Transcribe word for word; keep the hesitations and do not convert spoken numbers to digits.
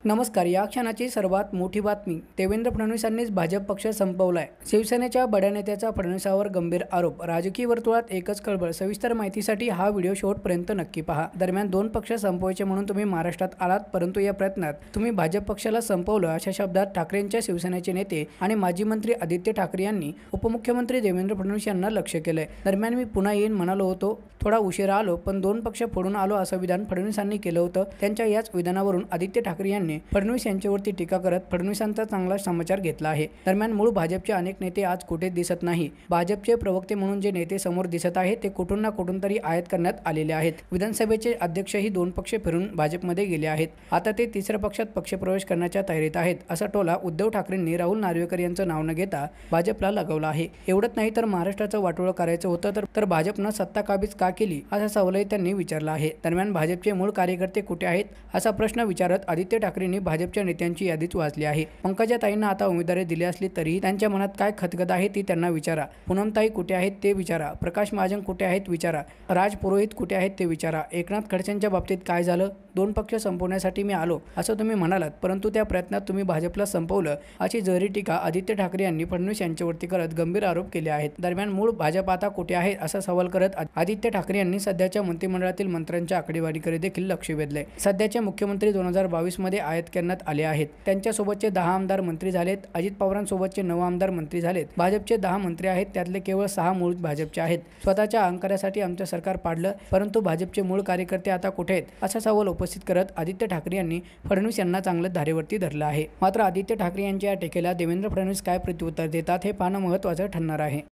नमस्कार. या क्षणाची सर्वात मोठी बातमी. देवेंद्र फडणवीसांनीच भाजप पक्ष संपवलाय. शिवसेनेच्या बड्या नेत्याचा फडणवीसांवर गंभीर आरोप. राजकीय वर्तुळात एकच खळबळ. सविस्तर माहितीसाठी हा व्हिडिओ शेवटपर्यंत नक्की पहा. दरम्यान दोन पक्ष संपवायचे म्हणून तुम्ही महाराष्ट्रात आलात, परंतु या प्रयत्नात तुम्ही भाजप पक्षाला संपवलं, अशा शब्दात ठाकरेंच्या शिवसेनेचे नेते आणि माजी मंत्री आदित्य ठाकरे यांनी उपमुख्यमंत्री देवेंद्र फडणवीस यांना लक्ष्य केलंय. दरम्यान मी पुन्हा येईन म्हणालो होतो, थोडा उशिरा आलो, पण दोन पक्ष फोडून आलो, असं विधान फडणवीसांनी केलं होतं. त्यांच्या याच विधानावरून आदित्य ठाकरे यांनी फडणवीस यांच्यावरती टीका करत फडणवीसांचा चांगला समाचार घेतला आहे. दरम्यान मूळ भाजपचे अनेक नेते आज कुठेच दिसत नाही. भाजपचे प्रवक्ते म्हणून जे नेते समोर दिसत आहेत ते कुठून ना कुठून तरी आयात करण्यात आलेले आहेत. विधानसभेचे अध्यक्षही दोन पक्ष फिरून भाजपमध्ये गेले आहेत. आता ते तिसऱ्या पक्षात पक्षप्रवेश करण्याच्या तयारीत आहेत, असा टोला उद्धव ठाकरेंनी राहुल नार्वेकर यांचं नाव न घेता भाजपला लगावला आहे. एवढंच नाही तर महाराष्ट्राचं वाटोळं करायचं होतं तर तर भाजपनं सत्ता काबीज का केली, असा सवालही त्यांनी विचारला आहे. दरम्यान भाजपचे मूळ कार्यकर्ते कुठे आहेत, असा प्रश्न विचारत आदित्य ठाकरेंनी भाजपच्या नेत्यांची यादीच वाचली आहे. पंकजाताईंना आता उमेदवारी दिली असली तरीही त्यांच्या मनात काय खतखत आहे ती त्यांना विचारा. पूनमताई कुठे आहेत ते विचारा. प्रकाश महाजन कुठे आहेत विचारा. राज पुरोहित कुठे आहेत ते विचारा. एकनाथ खडसेंच्या बाबतीत काय झालं? दोन पक्ष संपवण्यासाठी मी आलो असं तुम्ही म्हणालात, परंतु त्या प्रयत्नात तुम्ही भाजपला संपवलं, अशी जहरी टीका आदित्य ठाकरे यांनी फडणवीस यांच्यावरती करत गंभीर आरोप केले आहेत. दरम्यान मूळ भाजप आता कुठे आहे असा सवाल करत आदित्य ठाकरे यांनी सध्याच्या मंत्रिमंडळातील मंत्र्यांच्या आकडेवारीकडे देखील लक्ष वेधले. सध्याचे मुख्यमंत्री दोन हजार बावीस मध्ये आयात करण्यात आले आहेत. त्यांच्यासोबतचे दहा आमदार मंत्री झालेत. अजित पवारांसोबतचे नऊ आमदार मंत्री झालेत. भाजपचे दहा मंत्री आहेत, त्यातले केवळ सहा मूळ भाजपचे आहेत. स्वतःच्या अहंकारासाठी आमचं सरकार पाडलं, परंतु भाजपचे मूळ कार्यकर्ते आता कुठे आहेत, असा सवाल उपस्थित करत आदित्य ठाकरे यांनी फडणवीस यांना चांगलं धारेवरती धरलं आहे. मात्र आदित्य ठाकरे यांच्या या टीकेला देवेंद्र फडणवीस काय प्रत्युत्तर देतात हे पाहणं महत्त्वाचं ठरणार आहे.